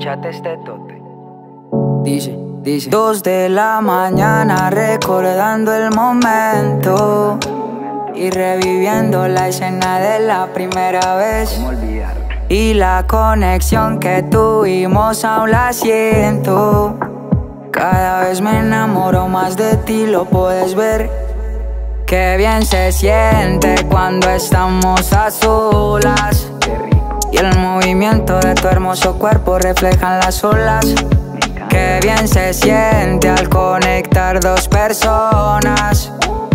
Escúchate este tote. Dice 2 de la mañana recordando el momento y reviviendo la escena de la primera vez. ¿Cómo olvidar? Y la conexión que tuvimos aún la siento. Cada vez me enamoro más de ti, lo puedes ver. Qué bien se siente cuando estamos a solas. Qué rico. Y el movimiento de tu hermoso cuerpo reflejan las olas. Qué bien se siente al conectar dos personas.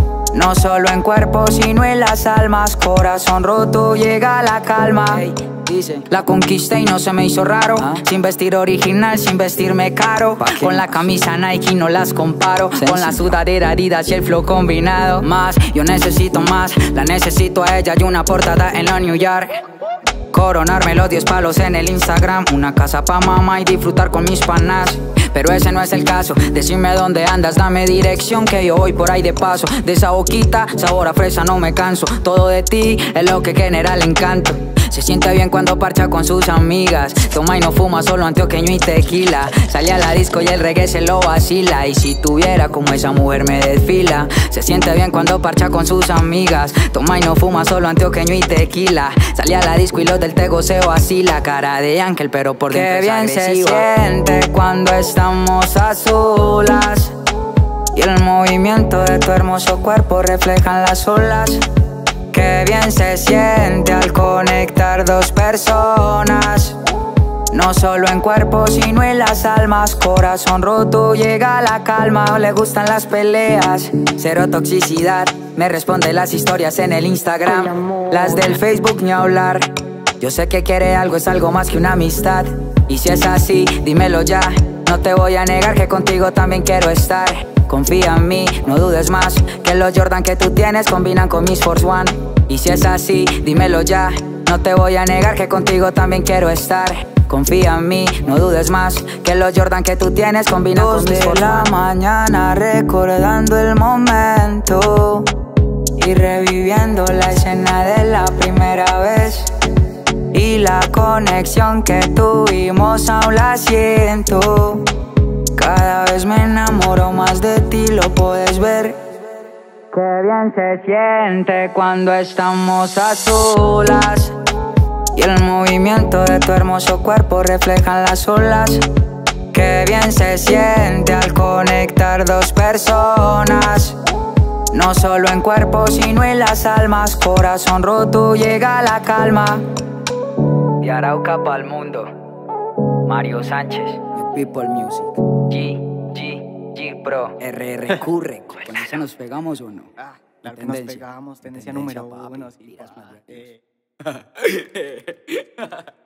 No solo en cuerpo, sino en las almas. Corazón roto, llega la calma. Dice, La conquisté y no se me hizo raro. Sin vestir original, sin vestirme caro. Con la camisa Nike no las comparo. Con la sudadera Adidas y el flow combinado. Más, yo necesito más. La necesito a ella y una portada en la New York. Coronarme los 10 palos en el Instagram. Una casa pa' mamá y disfrutar con mis panas. Pero ese no es el caso. Decime dónde andas, dame dirección, que yo voy por ahí de paso. De esa boquita, sabor a fresa, no me canso. Todo de ti es lo que genera el encanto. Se siente bien cuando parcha con sus amigas. Toma y no fuma, solo antioqueño y tequila. Sale a la disco y el reggae se lo vacila. Y si tuviera como esa mujer me desfila. Se siente bien cuando parcha con sus amigas. Toma y no fuma, solo antioqueño y tequila. Sale a la disco y los del tego se vacila. Cara de ángel pero por dentro es agresiva. Qué bien se siente cuando estamos a solas. Y el movimiento de tu hermoso cuerpo reflejan las olas. Qué bien se siente al conectar dos personas. No solo en cuerpo, sino en las almas. Corazón roto, llega la calma. No le gustan las peleas, cero toxicidad. Me responde las historias en el Instagram. Las del Facebook ni hablar. Yo sé que quiere algo, es algo más que una amistad. Y si es así, dímelo ya. No te voy a negar que contigo también quiero estar. Confía en mí, no dudes más. Que los Jordan que tú tienes combinan con mis Force One. Y si es así, dímelo ya. No te voy a negar que contigo también quiero estar. Confía en mí, no dudes más. Que los Jordan que tú tienes combinan con mis Force One. 2 de la mañana recordando el momento y reviviendo la escena de la primera vez. Y la conexión que tuvimos aún la siento. Cada vez me enamoro más de ti, lo puedes ver. Qué bien se siente cuando estamos a solas. Y el movimiento de tu hermoso cuerpo reflejan las olas. Qué bien se siente al conectar dos personas. No solo en cuerpo, sino en las almas. Corazón roto, llega la calma. de Arauca pa'l mundo, Mario Sánchez, New People Music, G Pro, RRQ Records. ¿Con eso nos pegamos o no? Claro que nos pegamos, tendencia número 1. Sí, papi, papá.